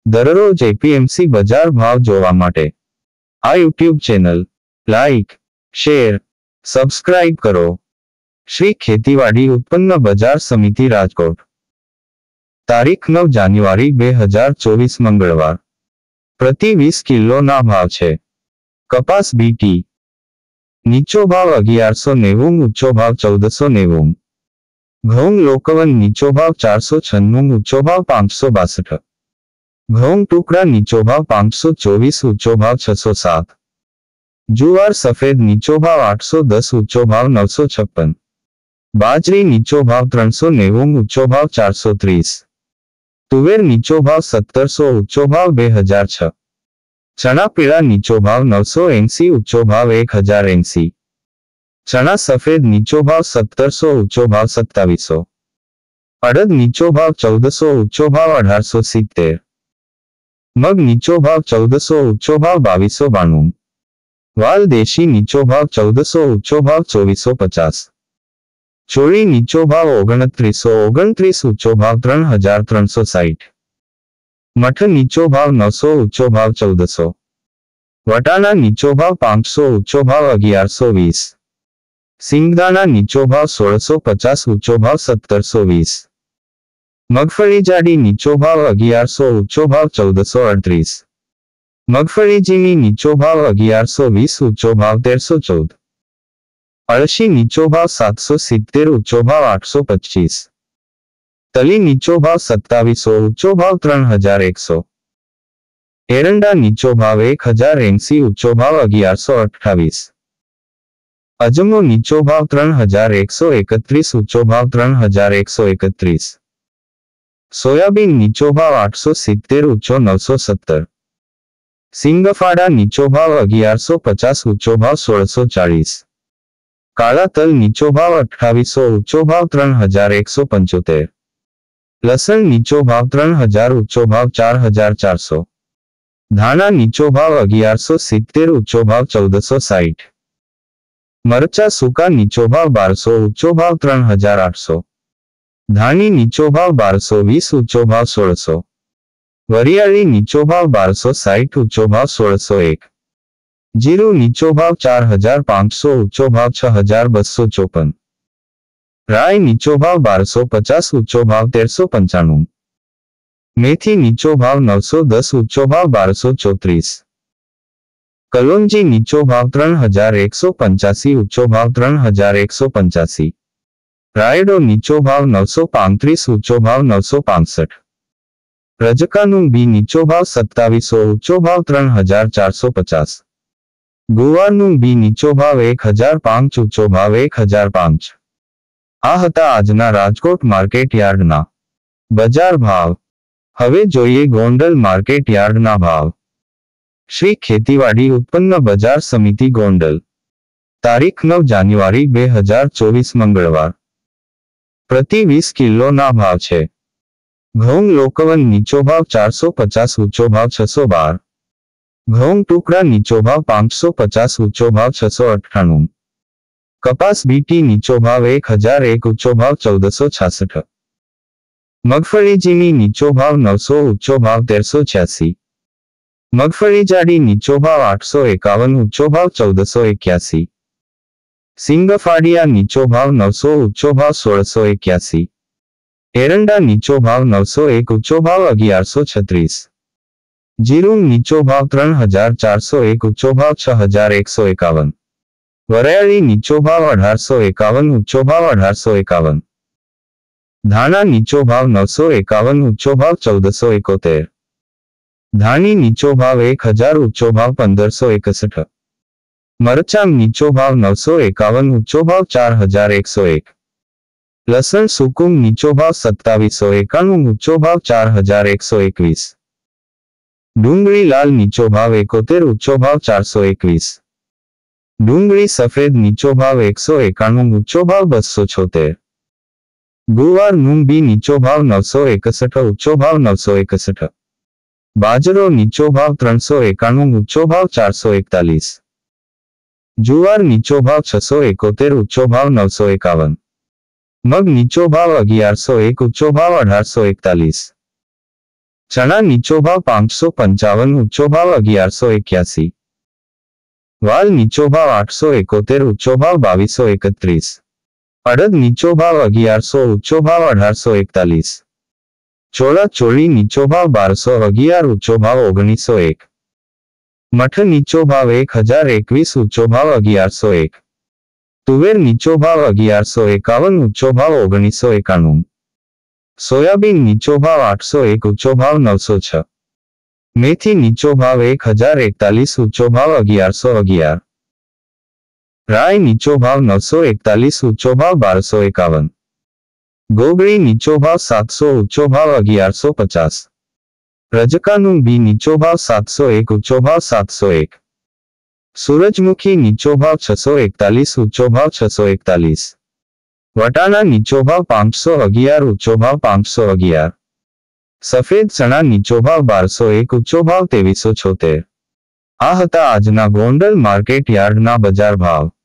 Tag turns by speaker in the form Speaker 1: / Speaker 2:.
Speaker 1: દરરોજ એપીએમસી બજાર ભાવ જોવા માટે આ YouTube channel like, share, subscribe કરો. શ્રી ખેતીવાડી ઉત્પન્ન બજાર સમિતિ રાજકોટ. તારીખ 9 જાન્યુઆરી 2024 મંગળવાર. પ્રતિ 20 કિલોના ભાવ છે. કપાસ બીટી નીચો ભાવ 1190, ઊંચો ભાવ 1490. ઘઉં લોકવન નીચો ભાવ 496, ઊંચો ભાવ 562. ઘઉં ટુકડા નીચો ભાવ 524, ઊંચો ભાવ 607. જુવાર સફેદ નીચો ભાવ 810, ઊંચો ભાવ 956. બાજરી નીચો ભાવ 390, ઊંચો ભાવ 430. તુવેર નીચો ભાવ 1700, ઊંચો ભાવ 2006. ચણા પીળા નીચો ભાવ 980, ઊંચો ભાવ 1080. ચણા સફેદ નીચો ભાવ 1700, ઊંચો ભાવ 2700. અડદ નીચો ભાવ 1400, ઊંચો ભાવ 1870. મગ નીચો ભાવ 1400, ઊંચો ભાવ 2292. વાલ દેશી નીચો ભાવ 1400, ઊંચો ભાવ 2450. ચોળી નીચો ભાવ 2929, ઊંચો ભાવ 3360. મઠ નીચો ભાવ 900, ઊંચો ભાવ 1400. વટાણા નીચો ભાવ 500, ઊંચો ભાવ 1120. સિંગદાણા નીચો ભાવ 1650, ઊંચો ભાવ 1720. મગફળી જાડી નીચો ભાવ 1100, ઊંચો ભાવ 1438. મગફળી ઝીણી નીચો ભાવ 1120, ઊંચો ભાવ 1314. અળસી નીચો ભાવ 770, ઊંચો ભાવ 825. તલી નીચો ભાવ 2700, ઊંચો ભાવ 3100. એરંડા નીચો ભાવ 1080, ઊંચો ભાવ 1128. અજમો નીચો ભાવ 3131, ઊંચો ભાવ 3131. સોયાબીન નીચો ભાવ 870, ઊંચો 970. સિંગફાડા નીચો ભાવ 1150, ઊંચો ભાવ 1640. કાળા તલ નીચો ભાવ 2800, ઊંચો ભાવ 3175. લસણ નીચો ભાવ 3000, ઊંચો ભાવ 4400. ધાણા નીચો ભાવ 1170, ઊંચો ભાવ 1460. મરચા સૂકા નીચો ભાવ 1200, ઊંચો ભાવ 3800. ધાણી નીચો ભાવ 1220, ઊંચો ભાવ 1600. વરિયાળી નીચો ભાવ 1260, ઊંચો ભાવ 1601. જીરું નીચો ભાવ 4500, ઊંચો ભાવ 6254. રાઈ નીચો ભાવ 1250, ઊંચો ભાવ 1395. મેથી નીચો ભાવ 910, ઊંચો ભાવ 1234. કલોંજી નીચો ભાવ 3185, ઊંચો ભાવ 3185. રાયડો નીચો ભાવ 935, ઊંચો ભાવ 965. રજકાનું બી નીચો ભાવ 2700, ઊંચો ભાવ 3450. ગુવારનું બી નીચો ભાવ 1005, ઊંચો ભાવ 1005. આ હતા આજના રાજકોટ માર્કેટ યાર્ડના બજાર ભાવ. હવે જોઈએ ગોંડલ માર્કેટ યાર્ડના ભાવ. શ્રી ખેતીવાડી ઉત્પન્ન બજાર સમિતિ ગોંડલ. તારીખ 9 જાન્યુઆરી 2024 મંગળવાર. પ્રતિ 20 કિલોના ભાવ છે. ઘઉં લોકવન નીચો ભાવ 450, ઊંચો ભાવ 612. ઘઉં ટુકડા નીચો ભાવ 550, ઊંચો ભાવ 698. કપાસ બીટી નીચો ભાવ 1001, ઊંચો ભાવ 1466. મગફળી ઝીણી નીચો ભાવ 900, ઊંચો ભાવ 1386. મગફળી જાડી નીચો ભાવ 851, ઊંચો ભાવ 1481. સિંગફાડિયા નીચો ભાવ 900, ઊંચો ભાવ 1681. એરંડા નીચો ભાવ 901, ઊંચો ભાવ 1136. જીરું નીચો ભાવ 3401, ઊંચો ભાવ 6151. વરિયાળી નીચો ભાવ 1851, ઊંચો ભાવ 1851. ધાણા નીચો ભાવ 951, ઊંચો ભાવ 1471. ધાણી નીચો ભાવ 1000, ઊંચો ભાવ 1561. મરચાં નીચો ભાવ 951, ઊંચો ભાવ 4101. લસણ સૂકું નીચો ભાવ 2791, ઊંચો ભાવ 4121. ડુંગળી લાલ નીચો ભાવ 71, ઊંચો ભાવ 421. ડુંગળી સફેદ નીચો ભાવ 191, ઊંચો ભાવ 276. ગુવાર બી નીચો ભાવ 961, ઊંચો ભાવ 961. બાજરો નીચો ભાવ 391, ઊંચો ભાવ 441. જુવાર નીચો ભાવ 671, ઊંચો ભાવ 951. મગ નીચો ભાવ 1101, ઊંચો ભાવ 1841. ચણા નીચો ભાવ 555, ઊંચો ભાવ 1181. વાલ નીચો ભાવ 871, ઊંચો ભાવ 2231. અડદ નીચો ભાવ 1100, ઊંચો ભાવ 1841. ચોળા ચોળી નીચો ભાવ 1211, ઊંચો ભાવ 1901. મઠ નીચો ભાવ 1021, ઊંચો ભાવ 1101. તુવેર નીચો ભાવ 1151, ઊંચો ભાવ 1991. સોયાબીન નીચો ભાવ 801, ઊંચો ભાવ 906. મેથી નીચો ભાવ 1041, ઊંચો ભાવ 1111. રાઈ નીચો ભાવ 941, ઊંચો ભાવ 1251. ગોગળી નીચો ભાવ 700, ઊંચો ભાવ 1150. રજકાનું બી નીચો ભાવ 701, ઊંચો ભાવ 701. સૂરજમુખી નીચો ભાવ 641, ઊંચો ભાવ 641. વટાણા નીચો ભાવ 511, ઊંચો ભાવ 511. સફેદ ચણા નીચો ભાવ 1201, ઊંચો ભાવ 2376. આ હતા આજના ગોંડલ માર્કેટ યાર્ડના બજાર ભાવ.